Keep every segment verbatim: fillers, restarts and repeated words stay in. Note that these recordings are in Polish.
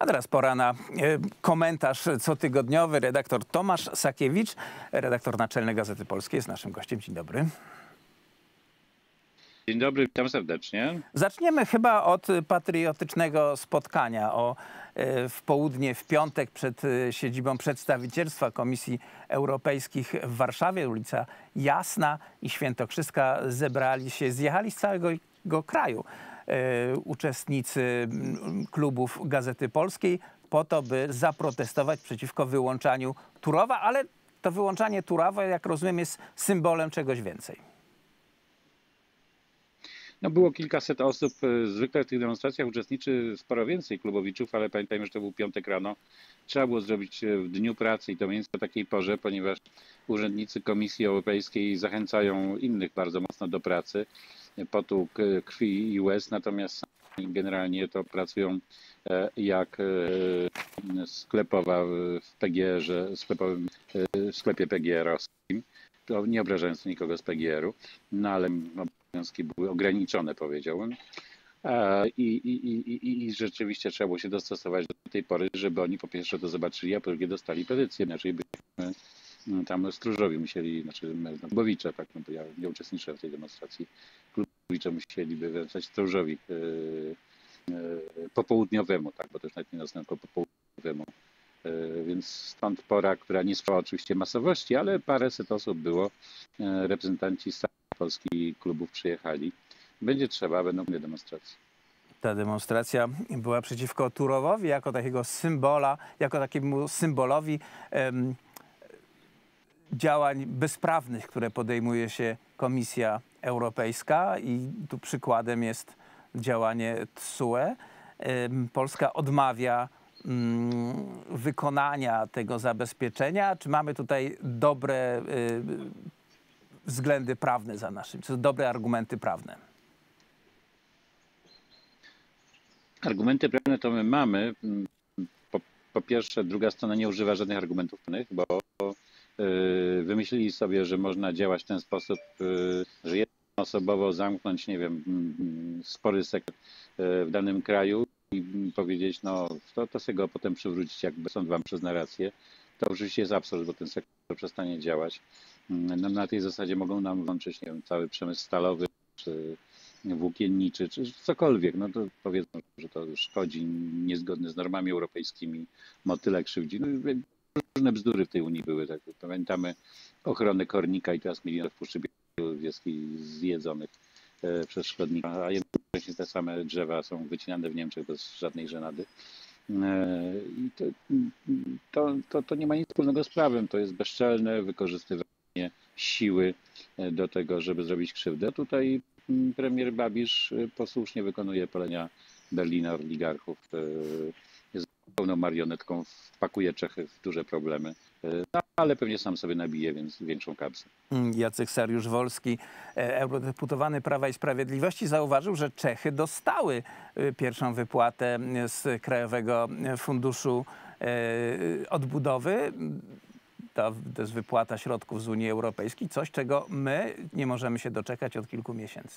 A teraz pora na komentarz cotygodniowy. Redaktor Tomasz Sakiewicz, redaktor naczelny Gazety Polskiej, jest naszym gościem. Dzień dobry. Dzień dobry, witam serdecznie. Zaczniemy chyba od patriotycznego spotkania o, w południe, w piątek przed siedzibą przedstawicielstwa Komisji Europejskich w Warszawie. Ulica Jasna i Świętokrzyska zebrali się, zjechali z całego kraju uczestnicy klubów Gazety Polskiej po to, by zaprotestować przeciwko wyłączaniu Turowa, ale to wyłączanie Turowa, jak rozumiem, jest symbolem czegoś więcej. No było kilkaset osób, zwykle w tych demonstracjach uczestniczy sporo więcej klubowiczów, ale pamiętajmy, że to był piątek rano. Trzeba było zrobić w dniu pracy i to więc o takiej porze, ponieważ urzędnicy Komisji Europejskiej zachęcają innych bardzo mocno do pracy, potu, krwi i łez, natomiast generalnie to pracują jak sklepowa w P G R-ze, sklepowym, w sklepie P G R-owskim, to nie obrażając nikogo z P G R-u, no ale obowiązki były ograniczone, powiedziałbym. I, i, i, I rzeczywiście trzeba było się dostosować do tej pory, żeby oni po pierwsze to zobaczyli, a po drugie dostali petycję. Inaczej byśmy tam stróżowi musieli, znaczy klubowicze, tak, no bo ja nie uczestniczę w tej demonstracji, klubowicze musieliby wręczać stróżowi yy, yy, popołudniowemu, tak, bo to już nawet nie nazywam tylko popołudniowemu. Yy, więc stąd pora, która nie sprzyjała oczywiście masowości, ale paręset osób było, yy, reprezentanci z Polski klubów przyjechali. Będzie trzeba, będą demonstracje. Ta demonstracja była przeciwko Turowowi jako takiego symbola, jako takiemu symbolowi um, działań bezprawnych, które podejmuje się Komisja Europejska i tu przykładem jest działanie T S U E. Um, Polska odmawia um, wykonania tego zabezpieczenia. Czy mamy tutaj dobre um, względy prawne za naszym, czy dobre argumenty prawne? Argumenty prawne to my mamy. Po, po pierwsze, druga strona nie używa żadnych argumentów prawnych, bo yy, wymyślili sobie, że można działać w ten sposób, yy, że jednoosobowo zamknąć, nie wiem, yy, spory sektor yy, w danym kraju i powiedzieć, no to, to sobie go potem przywrócić, jakby sąd wam przyzna rację. To oczywiście jest absurd, bo ten sektor przestanie działać. No, na tej zasadzie mogą nam włączyć, nie wiem, cały przemysł stalowy, czy włókienniczy, czy cokolwiek. No to powiedzą, że to szkodzi, niezgodne z normami europejskimi, motyle krzywdzi. No, różne bzdury w tej Unii były. Tak. Pamiętamy ochronę kornika i teraz milionów Puszczy Białowieskiej zjedzonych e, przez szkodnika, a jednocześnie te same drzewa są wycinane w Niemczech bez żadnej żenady. E, i to, to, to, to nie ma nic wspólnego z prawem. To jest bezczelne wykorzystywanie siły do tego, żeby zrobić krzywdę. Tutaj premier Babisz posłusznie wykonuje polecenia Berlina, oligarchów. Jest pełną marionetką, wpakuje Czechy w duże problemy. No, ale pewnie sam sobie nabije, więc większą kapsę. Jacek Saryusz-Wolski, eurodeputowany Prawa i Sprawiedliwości, zauważył, że Czechy dostały pierwszą wypłatę z Krajowego Funduszu Odbudowy. To, to jest wypłata środków z Unii Europejskiej, coś, czego my nie możemy się doczekać od kilku miesięcy.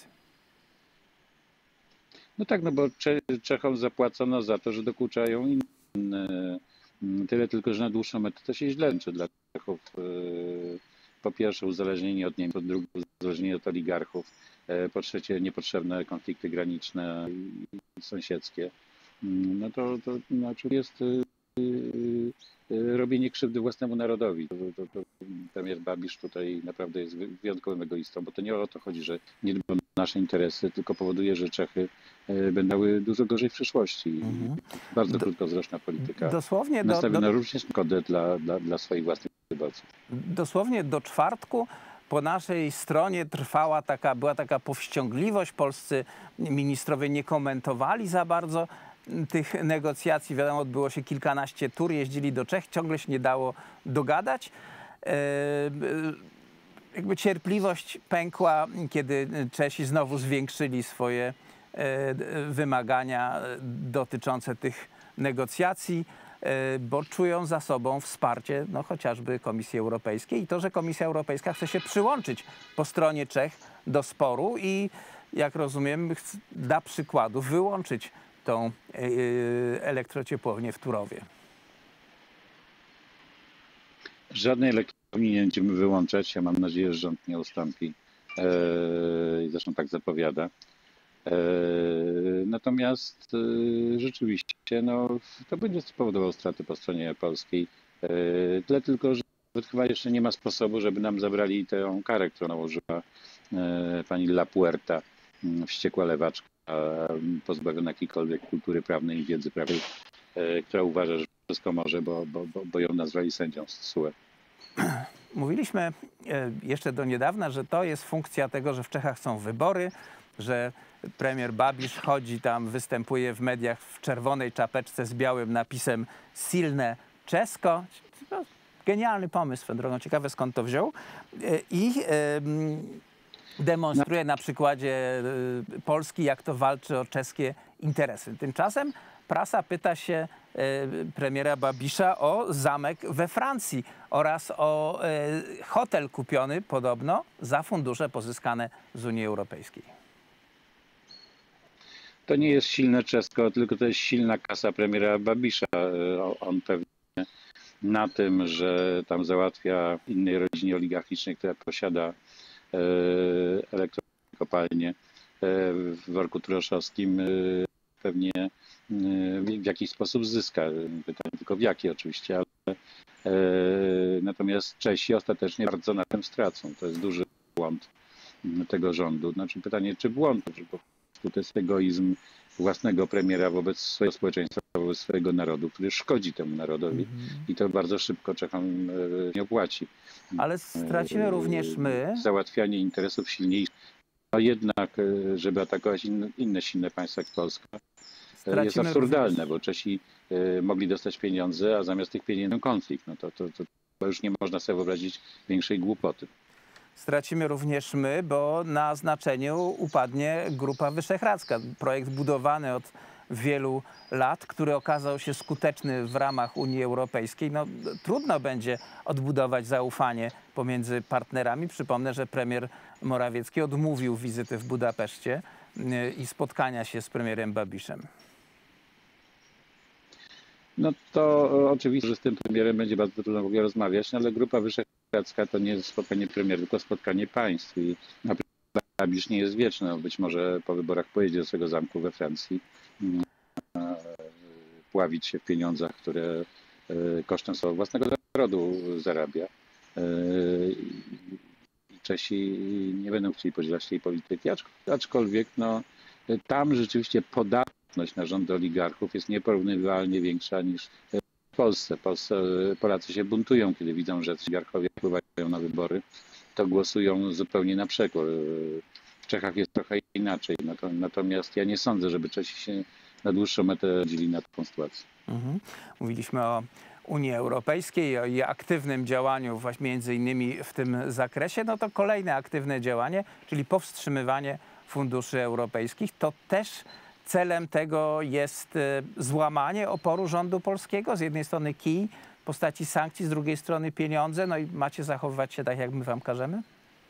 No tak, no bo Cze Czechom zapłacono za to, że dokuczają inne. Tyle tylko, że na dłuższą metę to się źle kończy dla Czechów. Po pierwsze uzależnienie od Niemców, po drugie uzależnienie od oligarchów, po trzecie niepotrzebne konflikty graniczne i sąsiedzkie. No to, to znaczy jest robienie krzywdy własnemu narodowi. To, to, to premier Babisz tutaj naprawdę jest wyjątkowym egoistą, bo to nie o to chodzi, że nie dba o nasze interesy, tylko powoduje, że Czechy będą miały dużo gorzej w przyszłości. Mhm. Bardzo krótkowzroczna polityka. Dosłownie nastawiona do, do... również na szkodę dla, dla, dla swoich własnych wyborców. Dosłownie do czwartku po naszej stronie trwała taka, była taka powściągliwość. Polscy ministrowie nie komentowali za bardzo tych negocjacji. Wiadomo, odbyło się kilkanaście tur, jeździli do Czech, ciągle się nie dało dogadać. E, jakby cierpliwość pękła, kiedy Czesi znowu zwiększyli swoje e, wymagania dotyczące tych negocjacji, e, bo czują za sobą wsparcie no, chociażby Komisji Europejskiej i to, że Komisja Europejska chce się przyłączyć po stronie Czech do sporu i jak rozumiem, dla przykładu wyłączyć tą elektrociepłownię w Turowie? Żadnej elektrowni nie będziemy wyłączać. Ja mam nadzieję, że rząd nie ustąpi. I zresztą tak zapowiada. Natomiast rzeczywiście no, to będzie spowodowało straty po stronie polskiej. Tyle tylko, że chyba jeszcze nie ma sposobu, żeby nam zabrali tę karę, którą nałożyła pani La Puerta, wściekła lewaczka, pozbawiona jakiejkolwiek kultury prawnej i wiedzy prawej, która uważa, że wszystko może, bo, bo, bo ją nazwali sędzią z T S U E. Mówiliśmy jeszcze do niedawna, że to jest funkcja tego, że w Czechach są wybory, że premier Babiš chodzi tam, występuje w mediach w czerwonej czapeczce z białym napisem Silne Czesko. No, genialny pomysł, swoją drogą, ciekawe skąd to wziął. I y, demonstruje na przykładzie y, Polski, jak to walczy o czeskie interesy. Tymczasem prasa pyta się y, premiera Babiša o zamek we Francji oraz o y, hotel kupiony podobno za fundusze pozyskane z Unii Europejskiej. To nie jest silne czesko, tylko to jest silna kasa premiera Babiša. On pewnie na tym, że tam załatwia innej rodzinie oligarchicznej, która posiada elektrokopalnię w worku turoszowskim, pewnie w jakiś sposób zyska. Pytanie tylko w jaki oczywiście, ale natomiast Czesi ostatecznie bardzo na tym stracą. To jest duży błąd tego rządu. Znaczy pytanie, czy błąd, czy po prostu to jest egoizm własnego premiera wobec swojego społeczeństwa, wobec swojego narodu, który szkodzi temu narodowi mm-hmm. i to bardzo szybko Czechom nie opłaci. Ale stracimy również my. Załatwianie interesów silniejszych, a jednak, żeby atakować inne, inne silne państwa jak Polska, stracimy jest absurdalne, również... bo Czesi mogli dostać pieniądze, a zamiast tych pieniędzy konflikt. No to, to, to już nie można sobie wyobrazić większej głupoty. Stracimy również my, bo na znaczeniu upadnie Grupa Wyszehradzka. Projekt budowany od wielu lat, który okazał się skuteczny w ramach Unii Europejskiej. No, trudno będzie odbudować zaufanie pomiędzy partnerami. Przypomnę, że premier Morawiecki odmówił wizyty w Budapeszcie i spotkania się z premierem Babišem. No to oczywiście, że z tym premierem będzie bardzo trudno w ogóle rozmawiać, no ale Grupa Wyszehradzka to nie jest spotkanie premierów, tylko spotkanie państw. I Babiš nie jest wieczny. No być może po wyborach pojedzie do swojego zamku we Francji, pławić się w pieniądzach, które kosztem swojego własnego narodu zarabia. I Czesi nie będą chcieli podzielać tej polityki, aczkolwiek no, tam rzeczywiście podatność na rządy oligarchów jest nieporównywalnie większa niż w Polsce. Polsce Polacy się buntują, kiedy widzą, że oligarchowie wpływają na wybory, to głosują zupełnie na przekór. W Czechach jest trochę inaczej, natomiast ja nie sądzę, żeby Czesi się na dłuższą metę dzieli na taką sytuację. Mhm. Mówiliśmy o Unii Europejskiej, o jej aktywnym działaniu właśnie między innymi w tym zakresie. No to kolejne aktywne działanie, czyli powstrzymywanie funduszy europejskich. To też celem tego jest złamanie oporu rządu polskiego. Z jednej strony kij w postaci sankcji, z drugiej strony pieniądze. No i macie zachowywać się tak, jak my wam każemy?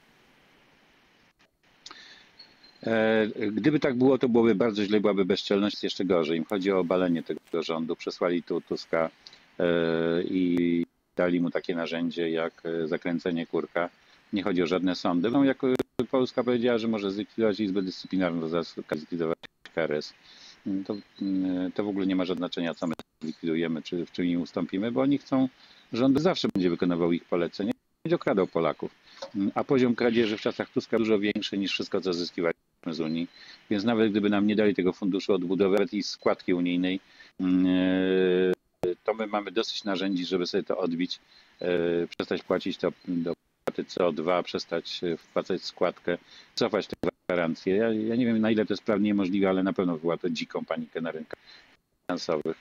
Gdyby tak było, to byłoby bardzo źle, byłaby bezczelność, jeszcze gorzej. Im chodzi o obalenie tego rządu. Przesłali tu Tuska i dali mu takie narzędzie jak zakręcenie kurka. Nie chodzi o żadne sądy. No, jak Polska powiedziała, że może zlikwidować Izbę Dyscyplinarną, to zaraz zlikwidować K R S. To, to w ogóle nie ma żadnego znaczenia, co my zlikwidujemy, czy w czym im ustąpimy, bo oni chcą, rząd zawsze będzie wykonywał ich polecenia, będzie okradał Polaków. A poziom kradzieży w czasach Tuska dużo większy niż wszystko, co zyskiwaliśmy z Unii. Więc nawet gdyby nam nie dali tego funduszu odbudowy i składki unijnej, to my mamy dosyć narzędzi, żeby sobie to odbić, przestać płacić to do opłaty C O dwa, przestać wpłacać składkę, cofać te gwarancje. Ja, ja nie wiem, na ile to jest prawnie możliwe, ale na pewno była to dziką panikę na rynkach finansowych.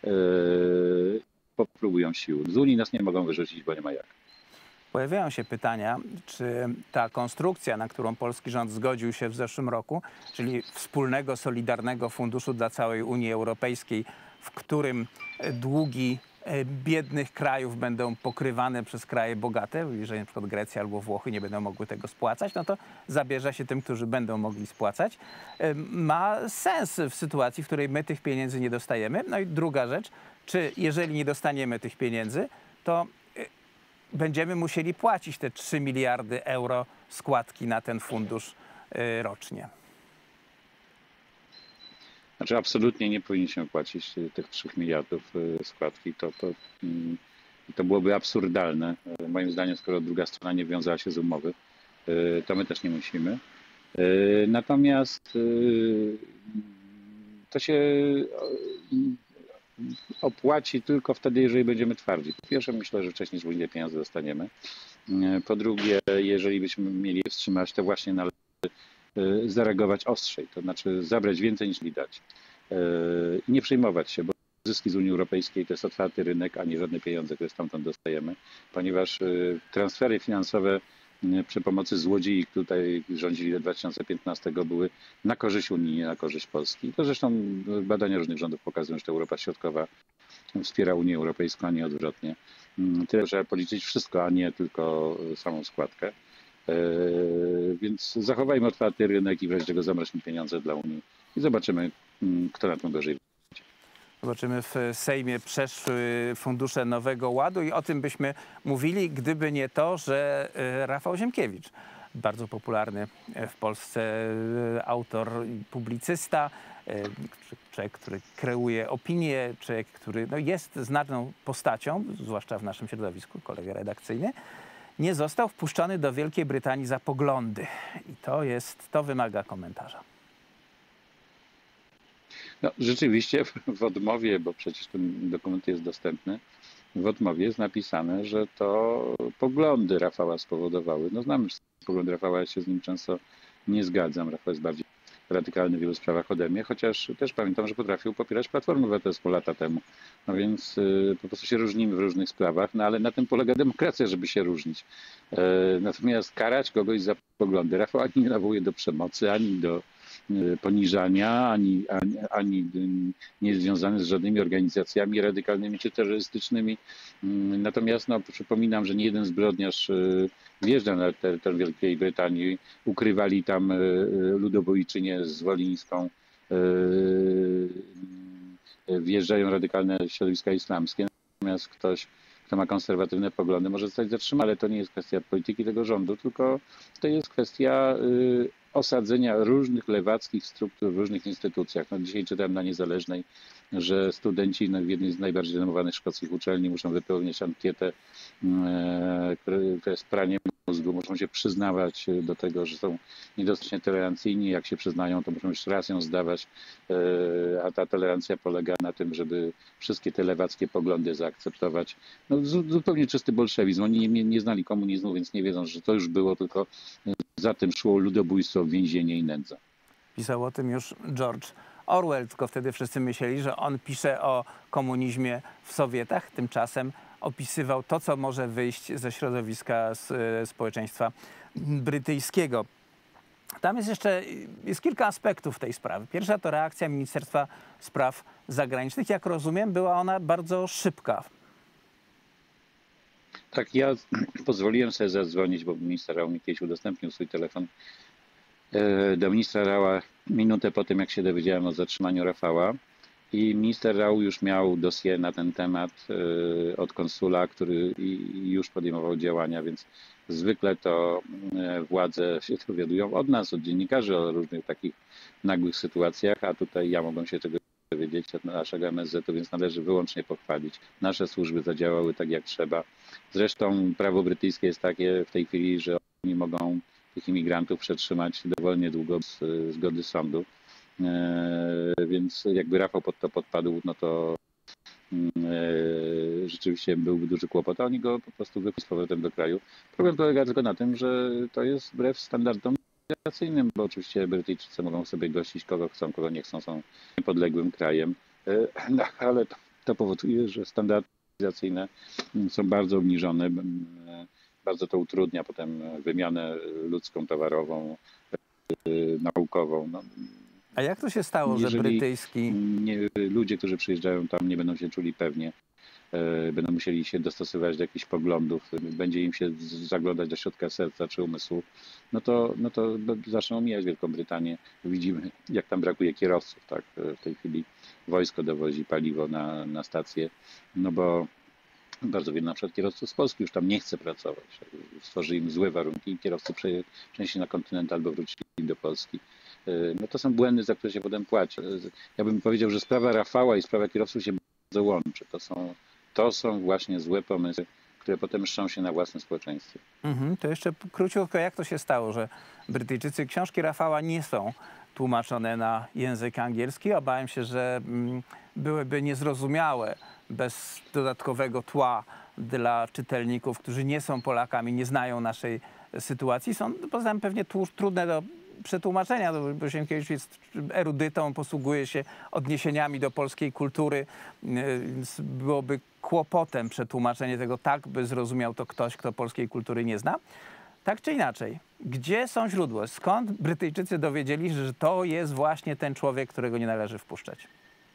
Popróbują sił. Z Unii nas nie mogą wyrzucić, bo nie ma jak. Pojawiają się pytania, czy ta konstrukcja, na którą polski rząd zgodził się w zeszłym roku, czyli wspólnego, solidarnego funduszu dla całej Unii Europejskiej, w którym długi biednych krajów będą pokrywane przez kraje bogate, jeżeli na przykład Grecja albo Włochy nie będą mogły tego spłacać, no to zabierze się tym, którzy będą mogli spłacać. Ma sens w sytuacji, w której my tych pieniędzy nie dostajemy. No i druga rzecz, czy jeżeli nie dostaniemy tych pieniędzy, to będziemy musieli płacić te trzy miliardy euro składki na ten fundusz rocznie. Znaczy absolutnie nie powinniśmy płacić tych trzech miliardów składki. To, to, to byłoby absurdalne. Moim zdaniem, skoro druga strona nie wiązała się z umowy, to my też nie musimy. Natomiast to się opłaci tylko wtedy, jeżeli będziemy twardzi. Po pierwsze, myślę, że wcześniej z Unii pieniądze dostaniemy. Po drugie, jeżeli byśmy mieli je wstrzymać, to właśnie należy zareagować ostrzej, to znaczy zabrać więcej niż widać i nie przejmować się, bo zyski z Unii Europejskiej to jest otwarty rynek, a nie żadne pieniądze, które stamtąd dostajemy, ponieważ transfery finansowe przy pomocy złodziei, tutaj rządzili do dwa tysiące piętnastego, były na korzyść Unii, nie na korzyść Polski. To zresztą badania różnych rządów pokazują, że Europa Środkowa wspiera Unię Europejską, a nie odwrotnie. Tyle, że policzyć wszystko, a nie tylko samą składkę. Więc zachowajmy otwarty rynek i wreszcie go zamroźmy pieniądze dla Unii i zobaczymy, kto na tym gorzej. Zobaczymy, w Sejmie przeszły fundusze Nowego Ładu i o tym byśmy mówili, gdyby nie to, że Rafał Ziemkiewicz, bardzo popularny w Polsce autor i publicysta, człowiek, który kreuje opinie, człowiek, który no, jest znaczną postacią, zwłaszcza w naszym środowisku, kolega redakcyjny, nie został wpuszczony do Wielkiej Brytanii za poglądy. I to jest, to wymaga komentarza. No, rzeczywiście w odmowie, bo przecież ten dokument jest dostępny, w odmowie jest napisane, że to poglądy Rafała spowodowały. No znamy poglądy Rafała, ja się z nim często nie zgadzam. Rafał jest bardziej radykalny w wielu sprawach ode mnie, chociaż też pamiętam, że potrafił popierać Platformę Obywatelską lata temu. No więc y, po prostu się różnimy w różnych sprawach, no ale na tym polega demokracja, żeby się różnić. E, natomiast karać kogoś za poglądy. Rafał ani nie nawołuje do przemocy, ani do y, poniżania, ani, ani, ani y, nie jest związany z żadnymi organizacjami radykalnymi czy terrorystycznymi. Y, natomiast no, przypominam, że nie jeden zbrodniarz y, wjeżdża na teren Wielkiej Brytanii, ukrywali tam y, ludobójczynię zwolińską, y, wjeżdżają radykalne środowiska islamskie, natomiast ktoś, kto ma konserwatywne poglądy, może zostać zatrzymany, ale to nie jest kwestia polityki tego rządu, tylko to jest kwestia y, osadzenia różnych lewackich struktur w różnych instytucjach. No, dzisiaj czytałem na Niezależnej, że studenci no, w jednej z najbardziej renomowanych szkockich uczelni muszą wypełniać ankietę, y, która jest praniem mózgu, muszą się przyznawać do tego, że są niedostatecznie tolerancyjni. Jak się przyznają, to muszą jeszcze raz ją zdawać, a ta tolerancja polega na tym, żeby wszystkie te lewackie poglądy zaakceptować. No, zupełnie czysty bolszewizm. Oni nie, nie znali komunizmu, więc nie wiedzą, że to już było, tylko za tym szło ludobójstwo, więzienie i nędza. Pisał o tym już George Orwell, tylko wtedy wszyscy myśleli, że on pisze o komunizmie w Sowietach. Tymczasem opisywał to, co może wyjść ze środowiska społeczeństwa brytyjskiego. Tam jest jeszcze jest kilka aspektów tej sprawy. Pierwsza to reakcja Ministerstwa Spraw Zagranicznych. Jak rozumiem, była ona bardzo szybka. Tak, ja pozwoliłem sobie zadzwonić, bo minister Rau mi kiedyś udostępnił swój telefon do ministra Raua minutę po tym, jak się dowiedziałem o zatrzymaniu Rafała. I minister Rau już miał dossier na ten temat od konsula, który już podejmował działania, więc zwykle to władze się dowiadują od nas, od dziennikarzy o różnych takich nagłych sytuacjach, a tutaj ja mogłem się czegoś dowiedzieć od naszego M S Z-u, więc należy wyłącznie pochwalić. Nasze służby zadziałały tak jak trzeba. Zresztą prawo brytyjskie jest takie w tej chwili, że oni mogą tych imigrantów przetrzymać dowolnie długo bez zgody sądu. Więc jakby Rafał pod to podpadł, no to rzeczywiście byłby duży kłopot, a oni go po prostu wypuścili z powrotem do kraju. Problem polega tylko na tym, że to jest wbrew standardom migracyjnym, bo oczywiście Brytyjczycy mogą sobie gościć kogo chcą, kogo nie chcą, są niepodległym krajem, no, ale to, to powoduje, że standardy migracyjne są bardzo obniżone, bardzo to utrudnia potem wymianę ludzką, towarową, naukową. No, a jak to się stało, że brytyjski... Nie, ludzie, którzy przyjeżdżają tam, nie będą się czuli pewnie, będą musieli się dostosowywać do jakichś poglądów, będzie im się zaglądać do środka serca czy umysłu, no to, no to zaczną omijać Wielką Brytanię. Widzimy, jak tam brakuje kierowców, tak? W tej chwili wojsko dowozi paliwo na, na stację, no bo bardzo wielu na przykład kierowców z Polski już tam nie chce pracować. Stworzy im złe warunki i kierowcy przenieśli na kontynent albo wrócili do Polski. No to są błędy, za które się potem płaci. Ja bym powiedział, że sprawa Rafała i sprawa kierowców się bardzo łączy. To są, to są właśnie złe pomysły, które potem mszczą się na własnym społeczeństwie. Mhm, to jeszcze króciutko, jak to się stało, że Brytyjczycy książki Rafała nie są tłumaczone na język angielski? Obawiam się, że byłyby niezrozumiałe bez dodatkowego tła dla czytelników, którzy nie są Polakami, nie znają naszej sytuacji. Są poza tym pewnie trudne do przetłumaczenia, bo Sienkiewicz jest erudytą, posługuje się odniesieniami do polskiej kultury. Byłoby kłopotem przetłumaczenie tego tak, by zrozumiał to ktoś, kto polskiej kultury nie zna. Tak czy inaczej, gdzie są źródła? Skąd Brytyjczycy dowiedzieli się, że to jest właśnie ten człowiek, którego nie należy wpuszczać?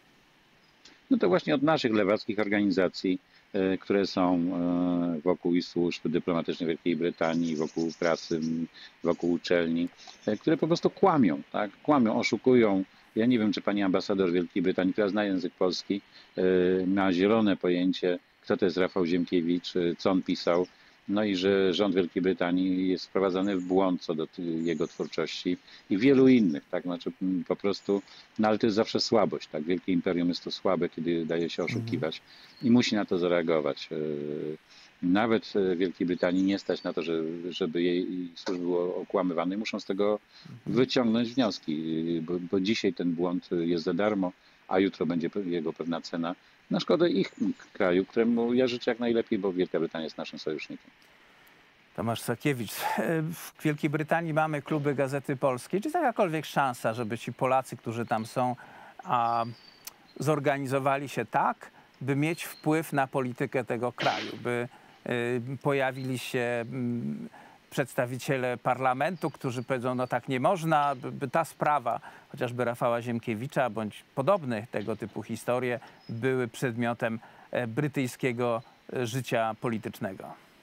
No to właśnie od naszych lewackich organizacji, które są wokół i służb dyplomatycznych Wielkiej Brytanii, wokół prasy, wokół uczelni, które po prostu kłamią, tak? Kłamią, oszukują. Ja nie wiem, czy pani ambasador Wielkiej Brytanii, która zna język polski, ma zielone pojęcie, kto to jest Rafał Ziemkiewicz, co on pisał. No i że rząd Wielkiej Brytanii jest wprowadzany w błąd co do jego twórczości i wielu innych, tak, znaczy po prostu, no ale to jest zawsze słabość, tak, wielkie imperium jest to słabe, kiedy daje się oszukiwać i musi na to zareagować. Nawet Wielkiej Brytanii nie stać na to, żeby jej służby były okłamywane i muszą z tego wyciągnąć wnioski, bo, bo dzisiaj ten błąd jest za darmo, a jutro będzie jego pewna cena na szkodę ich kraju, któremu ja życzę jak najlepiej, bo Wielka Brytania jest naszym sojusznikiem. Tomasz Sakiewicz. W Wielkiej Brytanii mamy kluby Gazety Polskiej. Czy jest jakakolwiek szansa, żeby ci Polacy, którzy tam są, a, zorganizowali się tak, by mieć wpływ na politykę tego kraju, by y, pojawili się y, przedstawiciele parlamentu, którzy powiedzą, no tak nie można, by, by ta sprawa, chociażby Rafała Ziemkiewicza, bądź podobne tego typu historie, były przedmiotem brytyjskiego życia politycznego?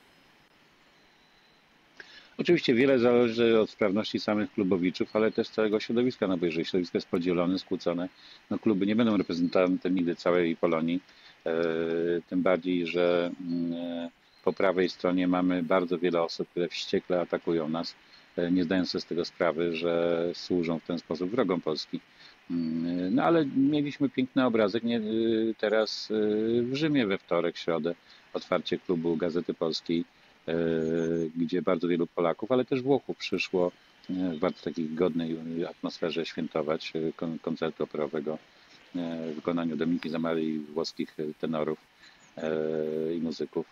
Oczywiście wiele zależy od sprawności samych klubowiczów, ale też całego środowiska, no bo jeżeli środowisko jest podzielone, skłócone, no kluby nie będą reprezentantem nigdy całej Polonii, e, tym bardziej, że e, po prawej stronie mamy bardzo wiele osób, które wściekle atakują nas, e, nie zdając sobie z tego sprawy, że służą w ten sposób wrogom Polski. No ale mieliśmy piękny obrazek nie, teraz w Rzymie we wtorek, środę, otwarcie klubu Gazety Polskiej, gdzie bardzo wielu Polaków, ale też Włochów przyszło w bardzo takiej godnej atmosferze świętować koncertu operowego w wykonaniu Dominiki Zamary i włoskich tenorów i muzyków.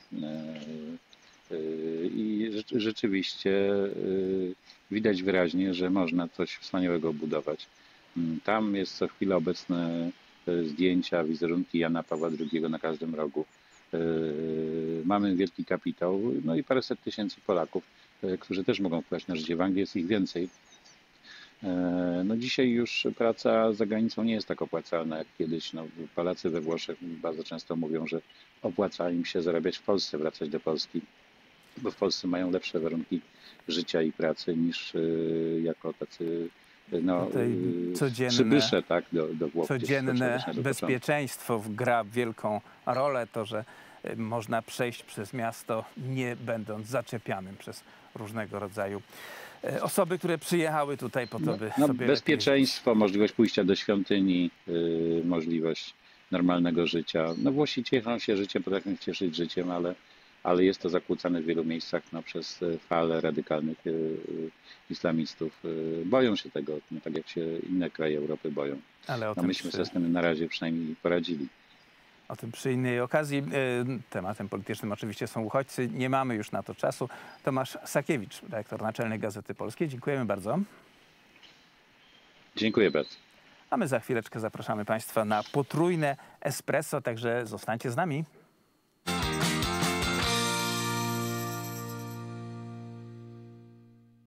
I rzeczywiście widać wyraźnie, że można coś wspaniałego budować. Tam jest co chwilę obecne zdjęcia, wizerunki Jana Pawła drugiego na każdym rogu. Mamy wielki kapitał, no i paręset tysięcy Polaków, którzy też mogą wpływać na życie. W Anglii jest ich więcej. No dzisiaj już praca za granicą nie jest tak opłacalna jak kiedyś. No, Polacy we Włoszech bardzo często mówią, że opłaca im się zarabiać w Polsce, wracać do Polski, bo w Polsce mają lepsze warunki życia i pracy niż jako tacy no, przybysze, tak, do, do Włoch. Codzienne bezpieczeństwo gra wielką rolę. To, że można przejść przez miasto, nie będąc zaczepianym przez różnego rodzaju osoby, które przyjechały tutaj po to, by no, sobie bezpieczeństwo, lepiej... możliwość pójścia do świątyni, yy, możliwość normalnego życia. No Włosi cieszą się życiem, potrafią się cieszyć życiem, ale, ale jest to zakłócane w wielu miejscach no, przez falę radykalnych yy, islamistów. Yy, boją się tego, no, tak jak się inne kraje Europy boją. Ale o no, myśmy przy... sobie z tym na razie przynajmniej poradzili. O tym przy innej okazji. Tematem politycznym oczywiście są uchodźcy. Nie mamy już na to czasu. Tomasz Sakiewicz, redaktor naczelny Gazety Polskiej. Dziękujemy bardzo. Dziękuję bardzo. A my za chwileczkę zapraszamy Państwa na potrójne espresso, także zostańcie z nami.